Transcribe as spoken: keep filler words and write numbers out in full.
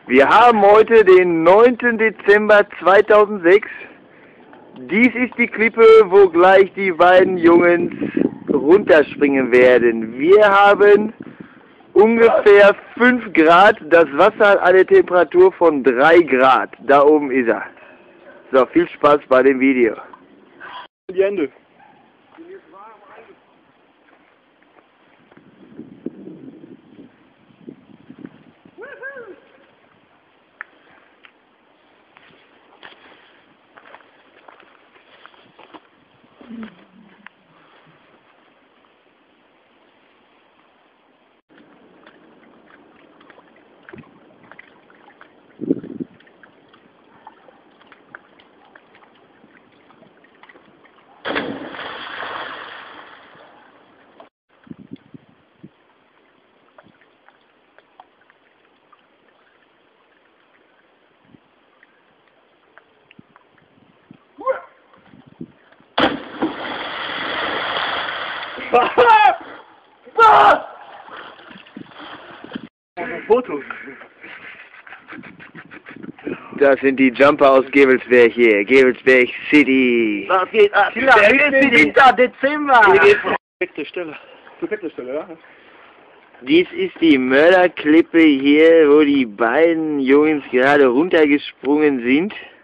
Wir haben heute den neunten Dezember zweitausendsechs. Dies ist die Klippe, wo gleich die beiden Jungs runterspringen werden. Wir haben ungefähr fünf Grad. Das Wasser hat eine Temperatur von drei Grad. Da oben ist er. So, viel Spaß bei dem Video. Die Hände. Fotos. Das sind die Jumper aus Gevelsberg hier. Gevelsberg City. Was geht ab? siebter Dezember. Perfekte Stelle. Perfekte Stelle, ja. Dies ist die Mörderklippe hier, wo die beiden Jungs gerade runtergesprungen sind.